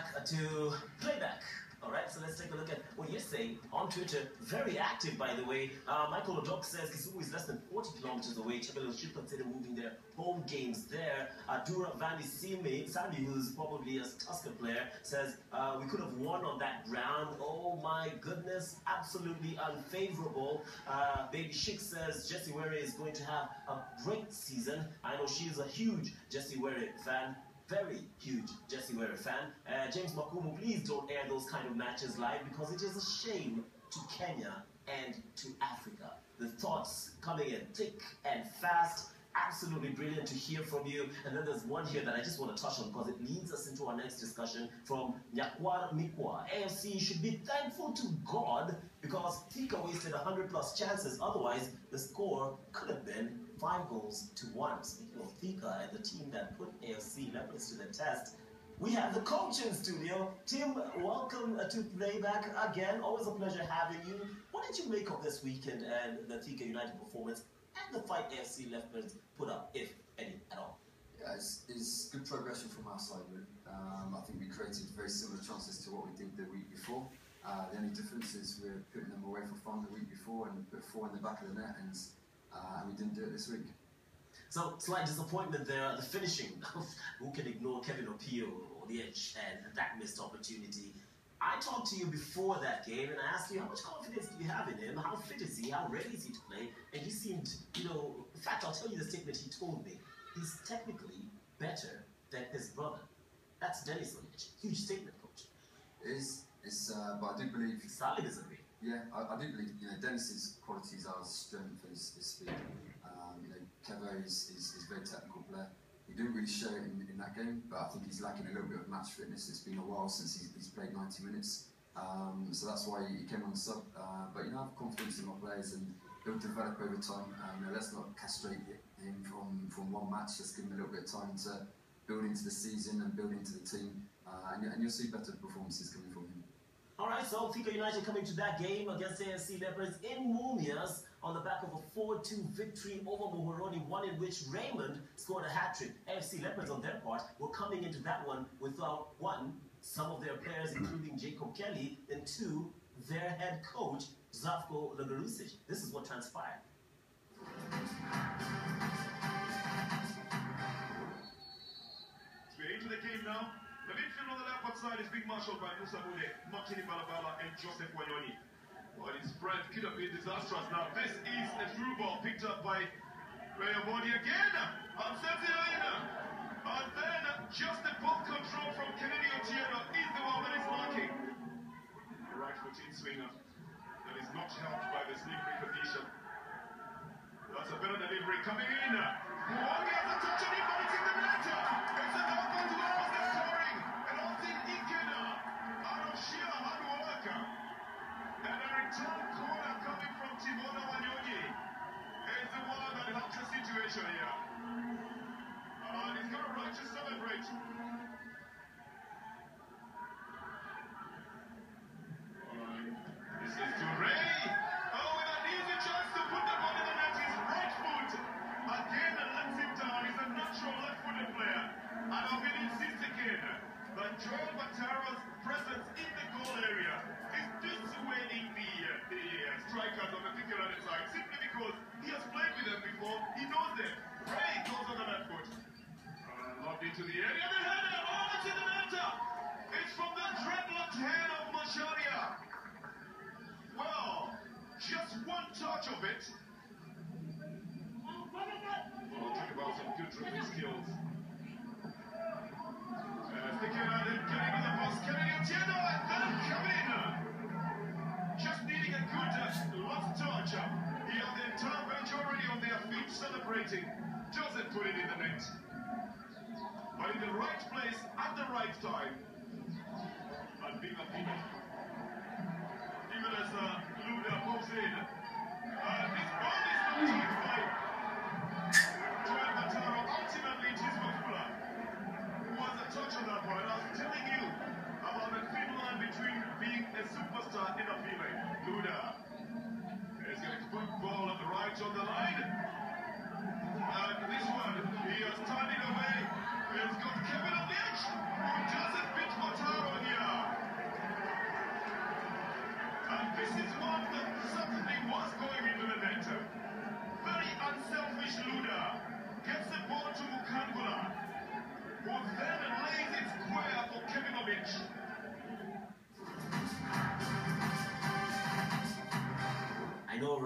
back to playback. All right, so let's take a look at what you're saying on Twitter. Very active, by the way. Michael Odok says Kisumu is less than 40 kilometers away. Chabelo should consider moving their home games there. Dura Vandi Sami, who's probably a Tusker player, says we could have won on that ground. Oh my goodness, absolutely unfavorable. Baby Chic says Jessie Were is going to have a great season. I know she's a huge Jessie Were fan. Very huge Jessie Were fan. James Makumu, please don't air those kind of matches live because it is a shame to Kenya and to Africa. The thoughts coming in thick and fast. Absolutely brilliant to hear from you. And then there's one here that I just want to touch on because it leads us into our next discussion from Nyakwar Mikwa. AFC should be thankful to God because Thika wasted 100+ chances. Otherwise, the score could have been 5-1. Speaking of Thika and the team that put AFC Leopards to the test, we have the coach in studio. Tim, welcome to Playback again. Always a pleasure having you. What did you make of this weekend and the Thika United performance and the fight AFC Leopards put up, if any at all? Yeah, it's good progression from our side, really. I think we created very similar chances to what we did the week before. The only difference is we're putting them away for fun the week before and put 4 in the back of the net, and we didn't do it this week. So, slight disappointment there. The finishing, who can ignore Kevin Opio or the edge and that missed opportunity? I talked to you before that game and I asked you how much confidence do you have in him? How fit is he? How ready is he to play? And you seemed, in fact, I'll tell you the statement he told me. He's technically better than his brother. That's Dennis Olic. Huge statement, coach. It is, but I do believe... Salim is agree. Yeah, I do believe, Dennis's qualities are strength and his speed. Kevo is a very technical player. He didn't really show it in that game, but I think he's lacking a little bit of match fitness. It's been a while since he's played 90 minutes, so that's why he came on the sub. But I have confidence in my players, and they'll develop over time. Let's not castrate him from one match. Let's give him a little bit of time to build into the season and build into the team, and you'll see better performances coming from him. All right, so Thika United coming to that game against AFC Leopards in Mumias on the back of a 4-2 victory over Muhoroni, one in which Raymond scored a hat-trick. AFC Leopards, on their part, were coming into that one without, 1, some of their players, including Jacob Kelly, and 2, their head coach, Zafko Legarusic. This is what transpired. We're into the game now. The midfield on the left side is being marshaled by Musa Mune, Martini Balabala, and Joseph Wanyoni. Well, his spread could have been disastrous. Now, this is a through ball picked up by Rayaboni again. And then just the ball control from Kennedy Otieno is the one that is marking. The right foot in swinger that is not helped by the slippery condition. That's a better delivery coming in. Mwangi has a touch on it, but it's in the net. It's an open to almost the scoring. And Austin Ikena out of sheer hard work. And a return corner coming from Timona Wanyonyi is the one that helps the situation here. And he's got a right to celebrate. Alright. This is to Ray. Oh, with an easy chance to put the ball in the net. His right foot again lets him down. He's a natural left-footed player. And I'll be insist again that Joel Bataro's presence in the goal area is dissuading the strikers on the Thika United side, simply because he has played with them before. He knows them. Ray goes on the left foot. Lobbed into the area. The header. Oh, it's in the net. It's from the dreadlocked hand of Macharia. Well, just one touch of it. We'll talk about some good dribbling skills. Thika United getting to the post. Kennedy Otieno and then come in. Just needing a good last touch. He has the entire bench already on their feet celebrating. Doesn't put it in the net. But in the right place at the right time. And being a people. Even as Luda moves in. This ball is not touched by Joel Mataro. Ultimately, it is Mafula who has a touch on that ball. And I was telling you about the thin line between being a superstar and a female. Luda is going to put the ball on the right on the line. And this one, he has turned it away. He's got Kevin on the edge, who doesn't beat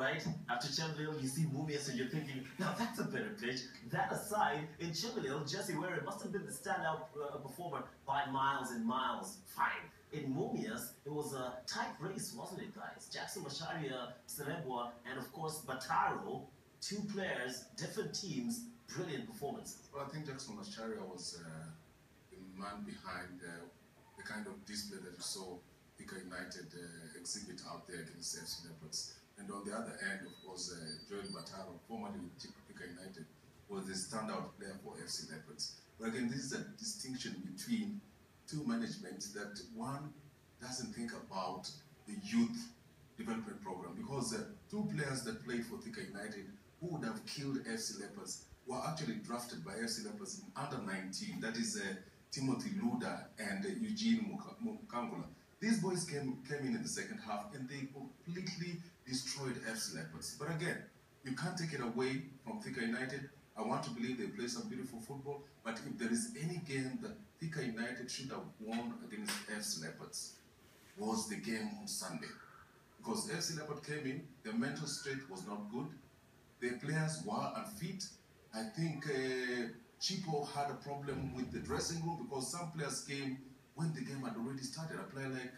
right? After Chemilil, you see Mumias and you're thinking, now that's a better pitch. That aside, in Chemilil, Jesse Ware must have been the standout performer by miles and miles. Fine. In Mumias, it was a tight race, wasn't it, guys? Jackson Macharia, Selebwa, and of course Bataro, two players, different teams, brilliant performances. Well, I think Jackson Macharia was the man behind the kind of display that you saw Thika United exhibit out there against FC Leopards. And on the other end, of course, Joel Bataro, formerly with Thika United, was the standout player for FC Leopards. But again, this is a distinction between two managements that one doesn't think about the youth development program, because two players that played for Thika United who would have killed FC Leopards were actually drafted by FC Leopards in under 19. That is Timothy Luda and Eugene Mukangula. These boys came in the second half and they completely destroyed FC Leopards. But again, you can't take it away from Thika United. I want to believe they play some beautiful football, but if there is any game that Thika United should have won against FC Leopards, was the game on Sunday. Because FC Leopard came in, their mental state was not good, their players were unfit. I think Chipo had a problem with the dressing room because some players came when the game had already started. A player like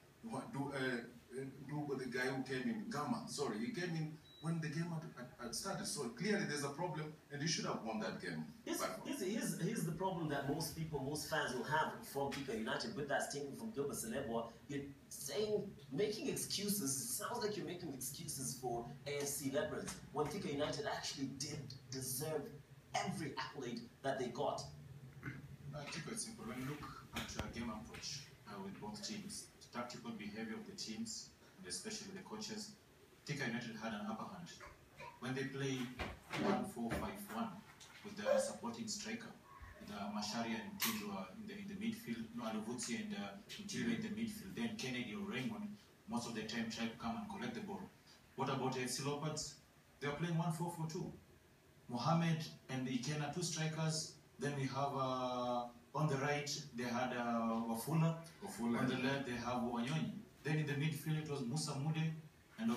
the guy who came in, Gama, sorry, he came in when the game had started. So clearly there's a problem and you should have won that game. Here's the problem that most people, most fans will have from Thika United with that statement from Gilbert Selebwa. You're saying, making excuses, it sounds like you're making excuses for AFC Leopards when Thika United actually did deserve every accolade that they got. I think it's simple. When you look at game approach with both teams, the tactical behavior of the teams, and especially the coaches, Thika United had an upper hand. When they play 1-4-5-1 with the supporting striker, with Macharia and Tindua in the midfield, Aluvutsi and Mtilo in the midfield, then Kennedy or Raymond, most of the time try to come and collect the ball. What about FC Leopards? They are playing 1-4-4-2. Mohamed and Ikena, two strikers. Then we have on the right, they had Wafula. On the left, they have Wanyonyi. Then in the midfield, it was Musa Mude and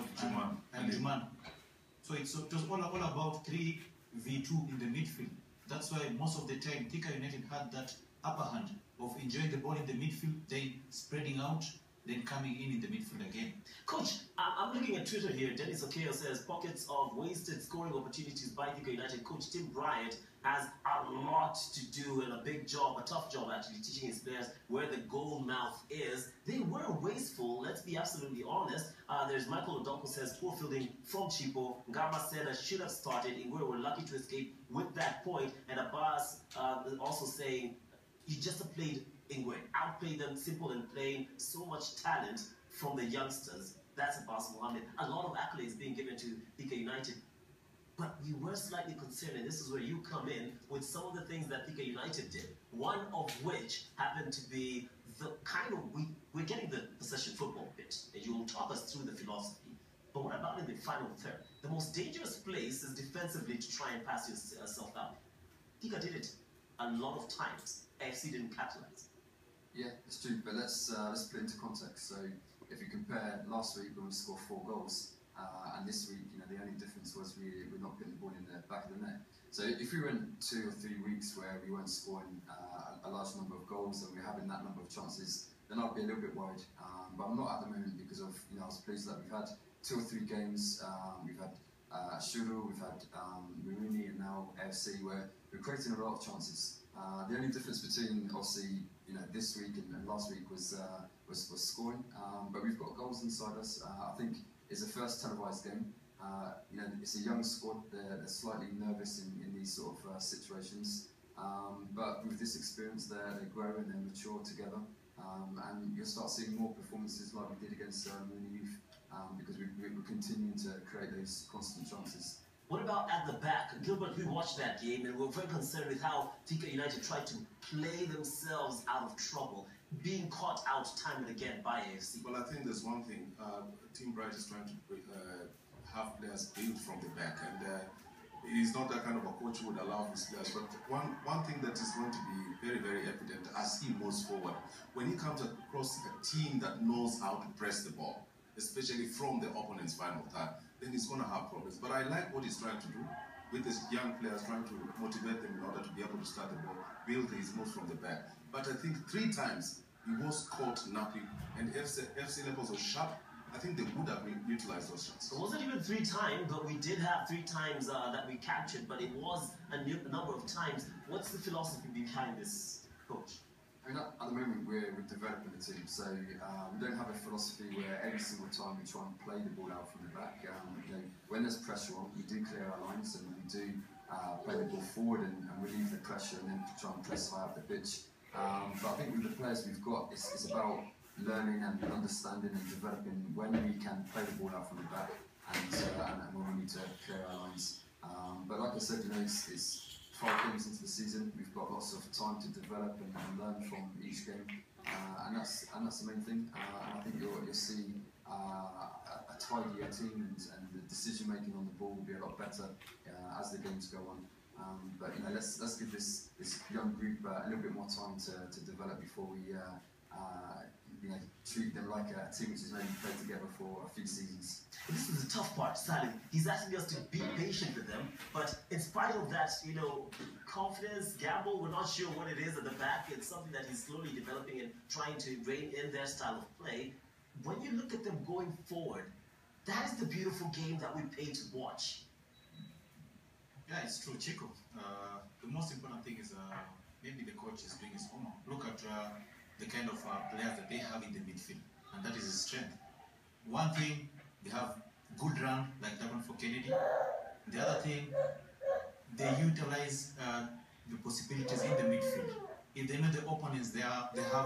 Juman. So it was all about 3v2 in the midfield. That's why most of the time, Thika United had that upper hand of enjoying the ball in the midfield, then spreading out, then coming in the midfield again. Coach, I'm looking at Twitter here. Dennis Okeo says, pockets of wasted scoring opportunities by Thika United. Coach Tim Bryant has a lot to do and a big job, a tough job actually, teaching his players where the goal mouth is. They were wasteful, let's be absolutely honest. There's Michael Odonko says, poor fielding from Chipo. Ngama said I should have started. Ingwe were lucky to escape with that point. And Abbas also saying, he just played Ingwe, outplayed them, simple and plain, so much talent from the youngsters. That's Abbas Mohammed. A lot of accolades being given to Thika United. But we were slightly concerned, and this is where you come in, with some of the things that Thika United did. One of which happened to be the kind of, we're getting the possession football bit, and you will talk us through the philosophy. But what about in the final third? The most dangerous place is defensively to try and pass yourself out. Thika did it a lot of times. AFC didn't capitalize. Yeah, it's true, but let's put it into context. So if you compare last week when we scored 4 goals, and this week, the only difference was we're not putting the ball in the back of the net. So if we went 2 or 3 weeks where we weren't scoring a large number of goals and we're having that number of chances, then I'd be a little bit worried. But I'm not at the moment because of, I was pleased that we've had 2 or 3 games. We've had Shuru, we've had Maruni, and now AFC, where we're creating a lot of chances. The only difference between obviously this week and last week was scoring, but we've got goals inside us. I think it's the first televised game. It's a young squad. They're slightly nervous in these sort of situations, but with this experience, they grow and they mature together, and you'll start seeing more performances like we did against Mooney Youth, because we're continuing to create those constant chances. What about at the back? Gilbert, we watched that game and we're very concerned with how Thika United tried to play themselves out of trouble, being caught out time and again by AFC. Well, I think there's one thing. Team Bright is trying to have players build from the back, and he's not that kind of a coach who would allow his players. But one thing that is going to be very, very evident as he moves forward, when he comes across a team that knows how to press the ball, especially from the opponent's final third, then he's going to have problems. But I like what he's trying to do with his young players, trying to motivate them in order to be able to start the ball, build his moves from the back. But I think 3 times he was caught napping, and FC Leopards was sharp. I think they would have utilized those shots. It wasn't even 3 times, but we did have 3 times that we captured, but it was a number of times. What's the philosophy behind this, coach? I mean, at the moment we're developing the team, so we don't have a philosophy where every single time we try and play the ball out from the back. You know, when there's pressure on, we do clear our lines and we do play the ball forward and relieve the pressure and then try and press high up the pitch. But I think with the players we've got, it's about learning and understanding and developing when we can play the ball out from the back and when we need to clear our lines. But like I said, you know, it's 5 games into the season. We've got lots of time to develop and learn from each game, and that's the main thing. And I think you'll see a tidier team and the decision making on the ball will be a lot better as the games go on. But you know, let's give this young group a little bit more time to develop before we you know, treat them like a team which has maybe played together for a few seasons. But this is the tough part, Salim. He's asking us to be patient with them, but in spite of that, you know, confidence, gamble, we're not sure what it is at the back. It's something that he's slowly developing and trying to rein in their style of play. When you look at them going forward, that is the beautiful game that we pay to watch. Yeah, it's true, Chico. The most important thing is maybe the coach is doing his homework. Look at the kind of players that they have in the midfield, and that is his strength. One thing, they have good run, like that one for Kennedy. The other thing, they utilize the possibilities in the midfield. If they know the opponents, they have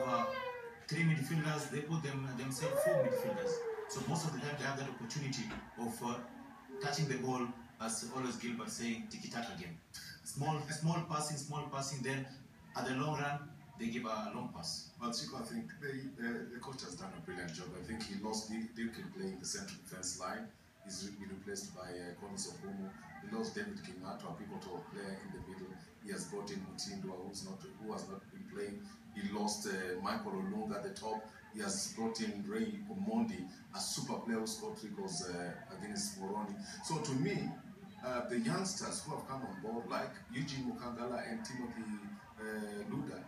3 midfielders, they put themselves 4 midfielders. So most of the time, they have that opportunity of touching the ball, as always Gilbert saying, tiki-taka game. Small passing, then at the long run, they give a long pass. Well, Chico, I think the coach has done a brilliant job. I think he lost Duke playing the central defense line. He's been replaced by Collins Okumu. He lost David Kingato, a pivotal player in the middle. He has brought in Mutindwa, who has not been playing. He lost Michael Olunga at the top. He has brought in Ray Omondi, a super player who scored 3 goals against Moroni. So to me, the youngsters who have come on board, like Eugene Mukangala and Timothy Luda,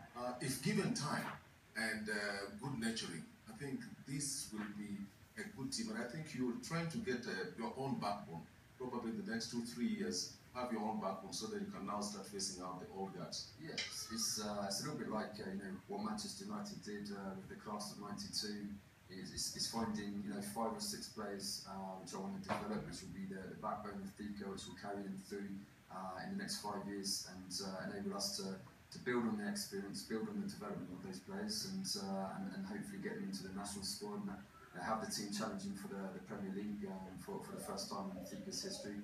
if given time and good nurturing, I think this will be a good team. And I think you're trying to get your own backbone. Probably in the next 2-3 years, have your own backbone so that you can now start facing out the old guys. Yeah, it's a little bit like you know, what Manchester United did with the class of '92. It's finding, you know, 5 or 6 players which I want to develop, which will be the backbone of Thika, which will carry them through in the next 5 years and enable us to build on their experience, build on the development of those players, and hopefully get them into the national squad and have the team challenging for the Premier League for the first time in Thika's history,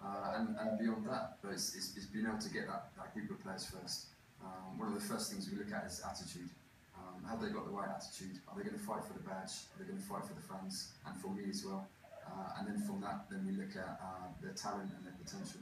and beyond that. But it's being able to get that group of players first. One of the first things we look at is attitude. Have they got the right attitude? Are they going to fight for the badge? Are they going to fight for the fans? And for me as well. And then from that, then we look at their talent and their potential.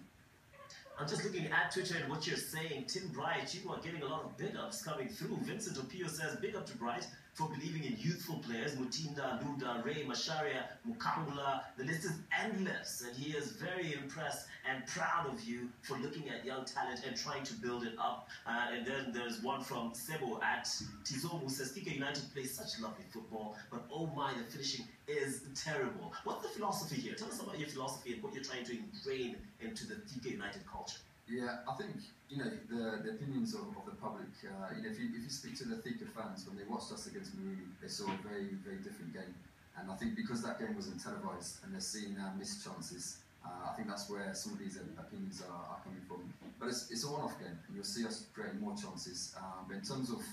I'm just looking at Twitter and what you're saying. Tim Bright, you are getting a lot of big ups coming through. Vincent Opio says, big up to Bright for believing in youthful players. Mutinda, Luda, Ray, Masharia, Mukangula. The list is endless. And he is very impressed and proud of you for looking at young talent and trying to build it up. And then there's one from Sebo at Tizomu who says, Thika United plays such lovely football, but oh my, the finishing is terrible. What's the philosophy here? Tell us about your philosophy and what you're trying to ingrain into the Thika United culture. Yeah, I think, you know, the opinions of the public, you know, if you speak to the Thika fans, when they watched us against Maruni, they saw a very, very different game. And I think because that game wasn't televised and they're seeing our missed chances, I think that's where some of these opinions are coming from. But it's a one-off game, and you'll see us creating more chances. But in terms of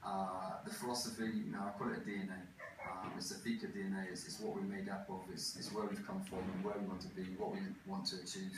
the philosophy, you know, I call it a DNA. It's a Thika DNA, it's what we're made up of, it's where we've come from and where we want to be, what we want to achieve.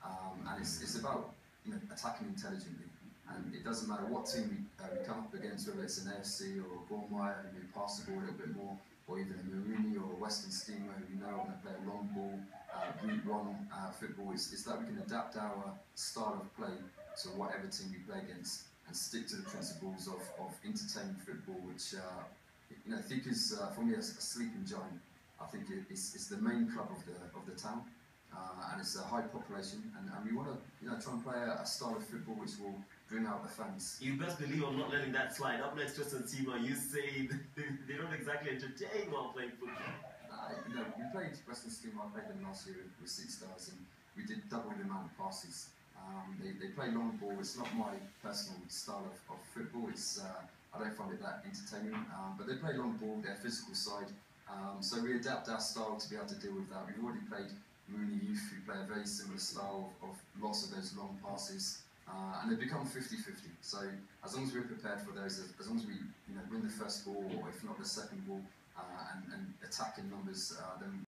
And it's about, you know, attacking intelligently. And it doesn't matter what team we come up against, whether it's an AFC or a Gormaya, who may pass the ball a little bit more, or even a Maruni or a Western Steamer, who we know are going to play a long ball, route one football. It's that we can adapt our style of play to whatever team we play against and stick to the principles of entertaining football, which, you know, I think is, for me, a sleeping giant. I think it's the main club of the town, and it's a high population, and we want to try and play a style of football which will bring out the fans. You best believe I'm not letting that slide. Up next, Tristan Tima, you say they don't exactly entertain while playing football. We played Western Scheme. I played them last year with 6 Stars, and we did double the amount of passes. They play long ball. It's not my personal style of football. I don't find it that entertaining. But they play long ball. Their physical side. So we adapt our style to be able to deal with that. We've already played Mooney Youth, who play a very similar style of lots of those long passes. And they become 50-50. So as long as we're prepared for those, as long as we win the first ball, or if not the second ball, and attack in numbers, then